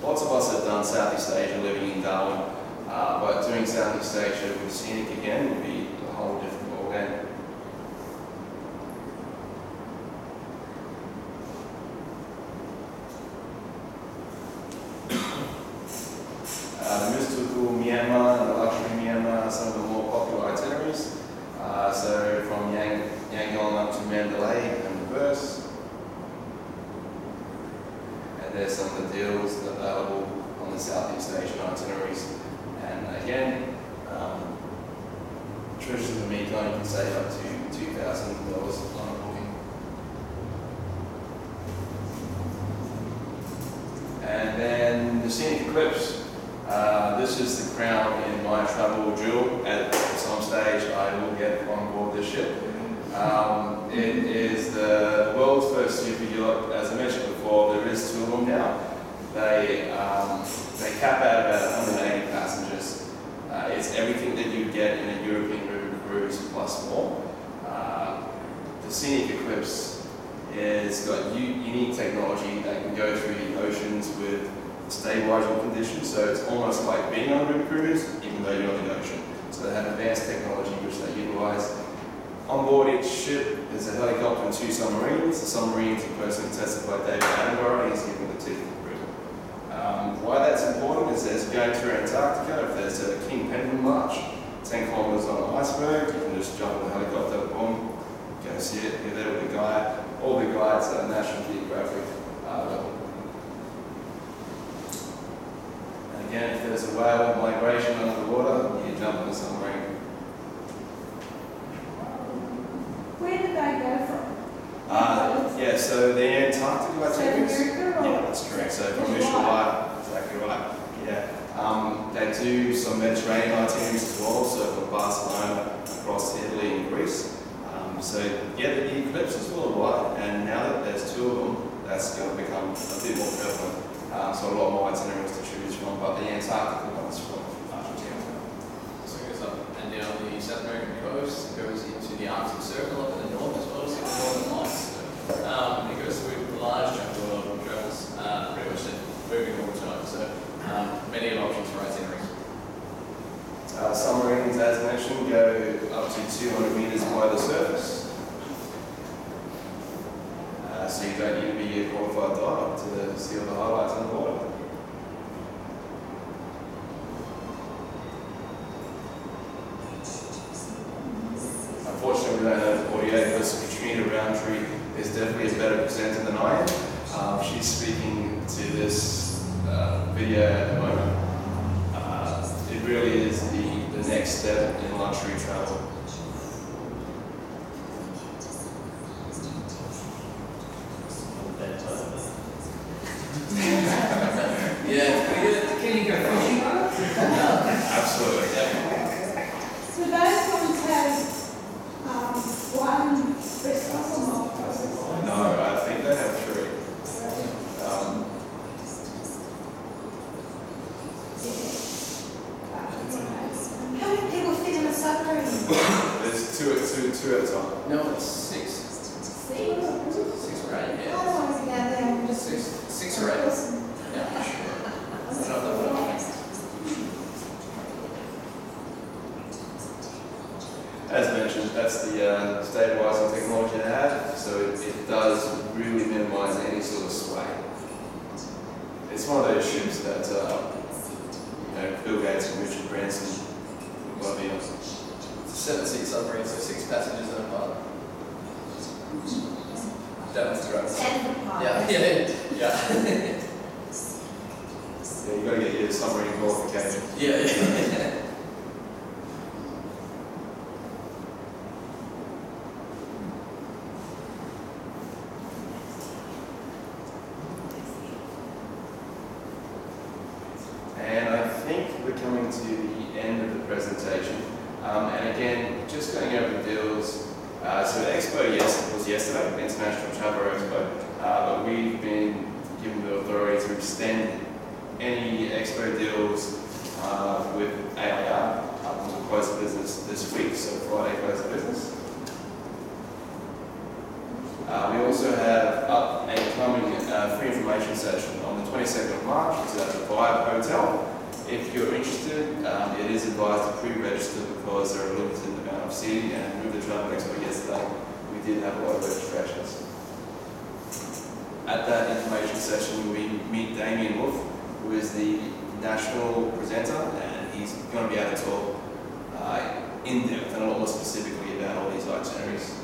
lots of us have done Southeast Asia living in Darwin, but doing Southeast Asia with Scenic again would be a whole different ballgame. The mystical Myanmar and the luxury Myanmar are some of the more popular itineraries. So from Yangon up to Mandalay and reverse. And there's some of the deals available on the Southeast Asian itineraries. And again, Treasures of the Mekong, you can save up to $2,000 on a booking. And then the Scenic Eclipse. This is the crown in my travel jewel. At some stage, I will get on board this ship. It is the world's first super yacht. As I mentioned before, there is 2 of them now. They cap out about 180 passengers. It's everything that you get in a European river cruise plus more. The Scenic Eclipse has got unique technology that can go through the oceans with stabilizing conditions, so it's almost like being on a river cruise, even though you're on the ocean. So they have advanced technology which they utilize. On board each ship, there's a helicopter and 2 submarines. The submarines are personally tested by David Attenborough, he's given the tip of the crew. Why that's important is as you're going through Antarctica, if there's a King Pendulum March, 10 kilometers on an iceberg, you can just jump in the helicopter, boom, go see it, you're there with the guide. All the guides are National Geographic level. Again, if there's a whale migration under the water, you jump in the submarine. Where did they go from? Yeah, so the Antarctica itineraries. America, Yeah, that's correct. So from Michelin, exactly right. Yeah, they do some Mediterranean itineraries as well. So from Barcelona across to Italy and Greece. So yeah, the Eclipse is well right, and now that there's 2 of them, that's going to become a bit more prevalent. So a lot more itineraries to choose from, but the Antarctica one's from Argentina. So it goes up and down the South American coast, it goes into the Arctic Circle up in the north as well, so the Northern Lights. It goes through a large chunk of the world and travels pretty much moving all the time, so many options for itineraries. Submarines, as mentioned, go up to 200 meters below the surface. So you don't need to be a qualified diver to see all the highlights on the water. Unfortunately, we don't have audio because Katrina Roundtree is definitely a better presenter than I am. She's speaking to this video at the moment. It really is the next step in luxury travel. Yeah, Can you go fishing on it? Absolutely, yeah. So those ones have one restaurant or not? No, I think they have 3. How many people fit in a submarine? There's two at a time. no, it's 6. 6 6 or 8, I yeah. don't want to go there and just 6 or 8. Yeah, I'm sure. I don't know what I'm thinking. As mentioned, that's the stabilizing technology they have, so it does really minimize any sort of sway. It's one of those ships that Bill Gates and Richard Branson would love to be on. It's a 7-seat submarine, so 6 passengers and a pilot. That was the right. And the pilot. Yeah. Yeah, you've got to get your submarine qualification. Yeah. And I think we're coming to the end of the presentation. And again, just going over the deals. So the expo, yes, it was yesterday, the International Traveller Expo, but we've been given the authority to extend any expo deals with AIR up until close of business this week, so Friday close of business. We also have up and coming free information session on the 22nd of March. It's at the Vibe Hotel. If you're interested, it is advised to pre-register because there are a limited amount of seating, and with the Travel Expo yesterday, we did have a lot of registrations. At that information session, we meet Damien Wolf, who is the national presenter, and he's going to be able to talk in depth and a lot more specifically about all these itineraries.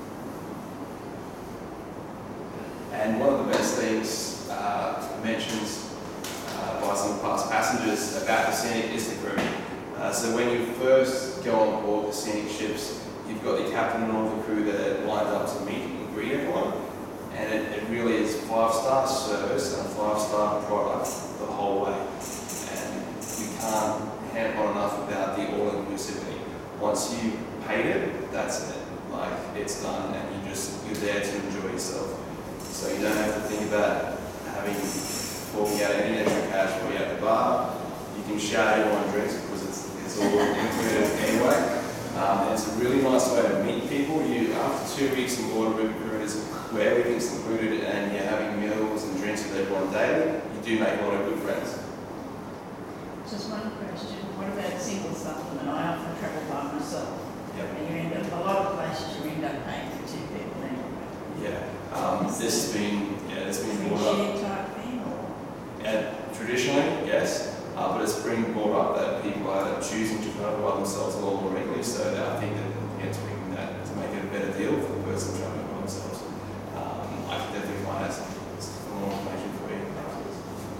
And one of the best things mentioned by some past passengers about the Scenic is the crew. So when you first go on board the Scenic ships, you've got the captain and all the crew that are lined up to meet and greet everyone. And it really is 5-star service and a 5-star product the whole way. And we can't hammer enough about the all-inclusivity. Once you paid it, that's it. Like, it's done, and you're there to enjoy yourself. So you don't have to think about forking out any extra cash while you're at the bar. You can shout your own drinks because it's all included anyway. And it's a really nice way to meet people. After 2 weeks on board Ruby Cruise, where everything's included and you're having meals and drinks with everyone daily, you do make a lot of good friends. Just one question. What about single supplement? I often travel by myself. Yep. And you end up, a lot of places you end up paying for 2 people anyway. Yeah. This has been brought up. Share type thing, or? Traditionally, yes. But it's been brought up that people are choosing to travel by themselves a lot more regularly, so that I think that tweaking that to make it a better deal for the person traveling by themselves. I can definitely find out some more information for you afterwards.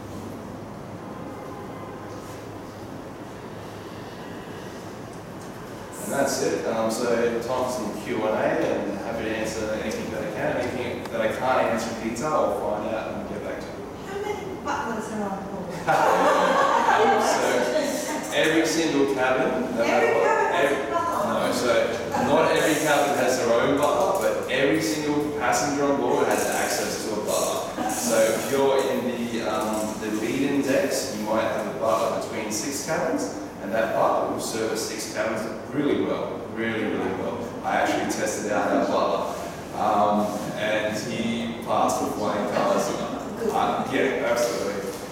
And that's it. So time for some Q&A, and happy to answer anything that I can. Anything that I can't answer in detail, I'll find out and get back to you. How many butlers are on board? So every single cabin, Every cabin has a butler. no, so not every cabin has their own butler, but every single passenger on board has access to a butler. So if you're in the lead-in decks, you might have a butler between 6 cabins, and that butler will service 6 cabins really well, really well. I actually tested out that butler, and he passed with flying colours. Yeah, absolutely.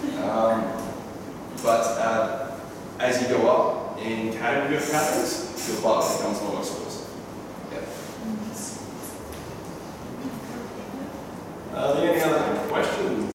But as you go up in category of cabins, your butler becomes more exclusive. Yeah. The